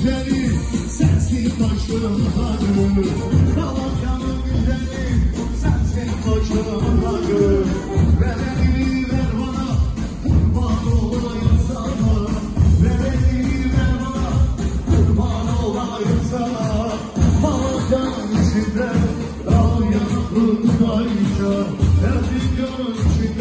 güzeli, sensin başımda gül. Malatya'nın güzeli, sensin başımda gül. Ver elini ver bana, kurban olayım sana. Ver elini ver bana, kurban olayım sana. Malatya'nın içinde, dağ yanaklı kayca, Erzincan'ın içinde.